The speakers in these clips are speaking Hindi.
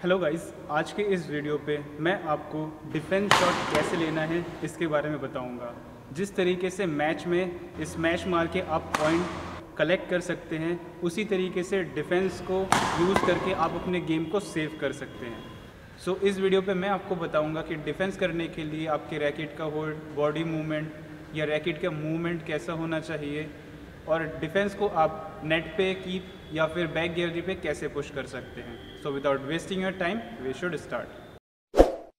हेलो गाइस, आज के इस वीडियो पे मैं आपको डिफेंस शॉट कैसे लेना है इसके बारे में बताऊंगा। जिस तरीके से मैच में स्मैश मार के आप पॉइंट कलेक्ट कर सकते हैं, उसी तरीके से डिफेंस को यूज़ करके आप अपने गेम को सेव कर सकते हैं। सो इस वीडियो पे मैं आपको बताऊंगा कि डिफेंस करने के लिए आपके रैकेट का होल्ड, बॉडी मूवमेंट या रैकेट का मूवमेंट कैसा होना चाहिए और डिफेंस को आप नेट पे कीप या फिर बैक गैलरी पे कैसे पुश कर सकते हैं। So without wasting your time we should start.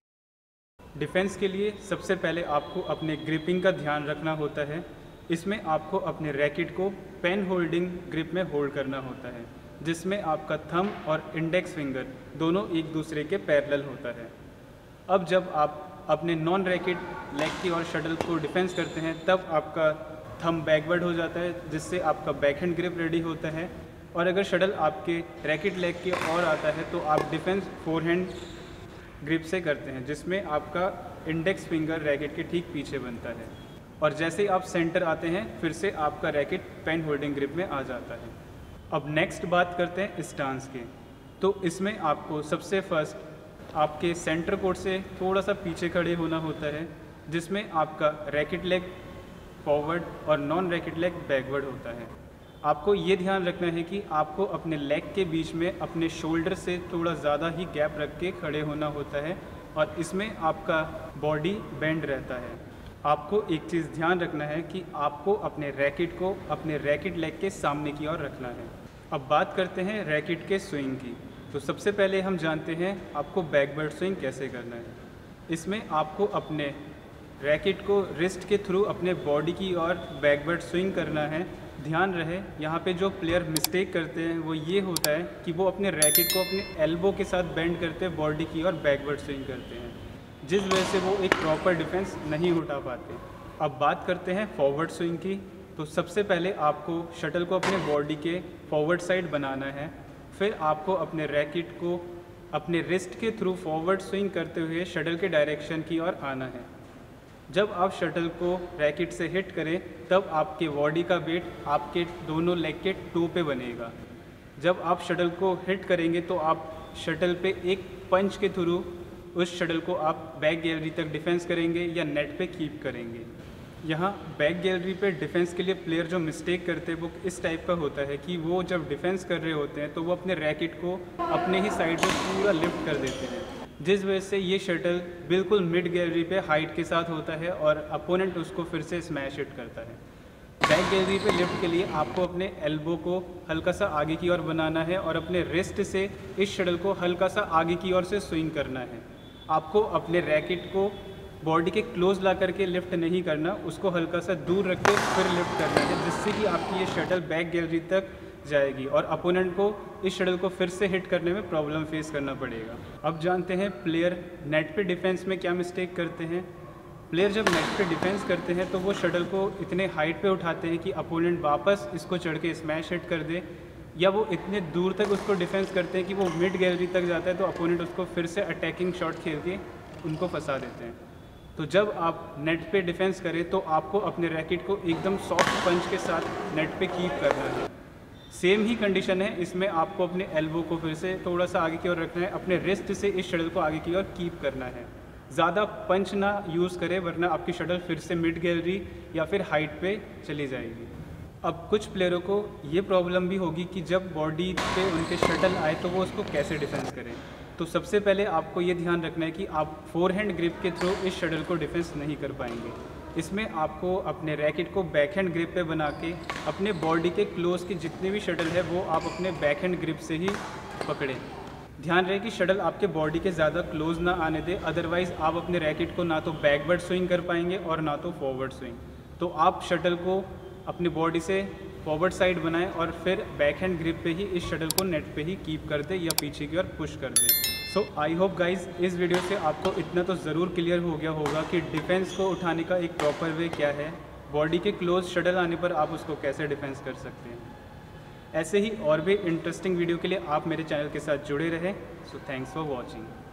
Defence के लिए सबसे पहले आपको अपने ग्रिपिंग का ध्यान रखना होता है। इसमें आपको अपने रैकेट को पेन होल्डिंग ग्रिप में होल्ड करना होता है, जिसमें आपका थंब और इंडेक्स फिंगर दोनों एक दूसरे के पैरेलल होता है। अब जब आप अपने नॉन रैकेट लेग की और शटल को डिफेंस करते हैं, तब आपका थंब बैकवर्ड हो जाता है, जिससे आपका बैकहैंड ग्रिप रेडी होता है। और अगर शटल आपके रैकेट लेग की ओर आता है तो आप डिफेंस फोरहैंड ग्रिप से करते हैं, जिसमें आपका इंडेक्स फिंगर रैकेट के ठीक पीछे बनता है। और जैसे ही आप सेंटर आते हैं, फिर से आपका रैकेट पेन होल्डिंग ग्रिप में आ जाता है। अब नेक्स्ट बात करते हैं स्टांस के। तो इसमें आपको सबसे फर्स्ट आपके सेंटर कोर्ट से थोड़ा सा पीछे खड़े होना होता है, जिसमें आपका रैकेट लेग फॉरवर्ड और नॉन रैकेट लेग बैकवर्ड होता है। आपको ये ध्यान रखना है कि आपको अपने लेग के बीच में अपने शोल्डर से थोड़ा ज़्यादा ही गैप रख के खड़े होना होता है, और इसमें आपका बॉडी बेंड रहता है। आपको एक चीज़ ध्यान रखना है कि आपको अपने रैकेट को अपने रैकेट लेग के सामने की ओर रखना है। अब बात करते हैं रैकेट के स्विंग की। तो सबसे पहले हम जानते हैं आपको बैकवर्ड स्विंग कैसे करना है। इसमें आपको अपने रैकेट को रिस्ट के थ्रू अपने बॉडी की ओर बैकवर्ड स्विंग करना है। ध्यान रहे, यहाँ पे जो प्लेयर मिस्टेक करते हैं वो ये होता है कि वो अपने रैकेट को अपने एल्बो के साथ बेंड करते बॉडी की ओर बैकवर्ड स्विंग करते हैं, जिस वजह से वो एक प्रॉपर डिफेंस नहीं उठा पाते। अब बात करते हैं फॉरवर्ड स्विंग की। तो सबसे पहले आपको शटल को अपने बॉडी के फॉरवर्ड साइड बनाना है। फिर आपको अपने रैकेट को अपने रिस्ट के थ्रू फॉरवर्ड स्विंग करते हुए शटल के डायरेक्शन की ओर आना है। जब आप शटल को रैकेट से हिट करें, तब आपके बॉडी का वेट आपके दोनों लेग के टो पे बनेगा। जब आप शटल को हिट करेंगे तो आप शटल पे एक पंच के थ्रू उस शटल को आप बैक गैलरी तक डिफेंस करेंगे या नेट पे कीप करेंगे। यहाँ बैक गैलरी पे डिफेंस के लिए प्लेयर जो मिस्टेक करते हैं वो इस टाइप का होता है कि वो जब डिफेंस कर रहे होते हैं तो वो अपने रैकेट को अपने ही साइड में पूरा लिफ्ट कर देते हैं, जिस वजह से ये शटल बिल्कुल मिड गैलरी पे हाइट के साथ होता है और अपोनेंट उसको फिर से स्मैश हिट करता है। बैक गैलरी पे लिफ्ट के लिए आपको अपने एल्बो को हल्का सा आगे की ओर बनाना है और अपने रिस्ट से इस शटल को हल्का सा आगे की ओर से स्विंग करना है। आपको अपने रैकेट को बॉडी के क्लोज ला करके लिफ्ट नहीं करना, उसको हल्का सा दूर रख के फिर लिफ्ट करना है, जिससे कि आपकी ये शटल बैक गैलरी तक जाएगी और अपोनेंट को इस शटल को फिर से हिट करने में प्रॉब्लम फेस करना पड़ेगा। अब जानते हैं प्लेयर नेट पे डिफेंस में क्या मिस्टेक करते हैं। प्लेयर जब नेट पे डिफेंस करते हैं तो वो शटल को इतने हाइट पे उठाते हैं कि अपोनेंट वापस इसको चढ़ के स्मैश हिट कर दे, या वो इतने दूर तक उसको डिफेंस करते हैं कि वो मिड गैलरी तक जाता है तो अपोनेंट उसको फिर से अटैकिंग शॉट खेल के उनको फंसा देते हैं। तो जब आप नेट पे डिफेंस करें तो आपको अपने रैकेट को एकदम सॉफ्ट पंच के साथ नेट पे कीप करना है। सेम ही कंडीशन है, इसमें आपको अपने एल्बो को फिर से थोड़ा सा आगे की ओर रखना है, अपने रिस्ट से इस शटल को आगे की ओर कीप करना है। ज़्यादा पंच ना यूज़ करें, वरना आपकी शटल फिर से मिड गैलरी या फिर हाइट पे चली जाएगी। अब कुछ प्लेयरों को ये प्रॉब्लम भी होगी कि जब बॉडी पे उनके शटल आए तो वो उसको कैसे डिफेंस करें। तो सबसे पहले आपको ये ध्यान रखना है कि आप फोरहैंड ग्रिप के थ्रू इस शटल को डिफेंस नहीं कर पाएंगे। इसमें आपको अपने रैकेट को बैकहैंड ग्रिप पे बना के अपने बॉडी के क्लोज के जितने भी शटल है वो आप अपने बैकहैंड ग्रिप से ही पकड़ें। ध्यान रहे कि शटल आपके बॉडी के ज़्यादा क्लोज ना आने दे, अदरवाइज़ आप अपने रैकेट को ना तो बैकवर्ड स्विंग कर पाएंगे और ना तो फॉरवर्ड स्विंग। तो आप शटल को अपनी बॉडी से फॉरवर्ड साइड बनाएं और फिर बैकहैंड ग्रिप पे ही इस शटल को नेट पे ही कीप कर दे या पीछे की ओर पुश कर दे। सो आई होप गाइज इस वीडियो से आपको इतना तो ज़रूर क्लियर हो गया होगा कि डिफेंस को उठाने का एक प्रॉपर वे क्या है, बॉडी के क्लोज शटल आने पर आप उसको कैसे डिफेंस कर सकते हैं। ऐसे ही और भी इंटरेस्टिंग वीडियो के लिए आप मेरे चैनल के साथ जुड़े रहें। So thanks for watching.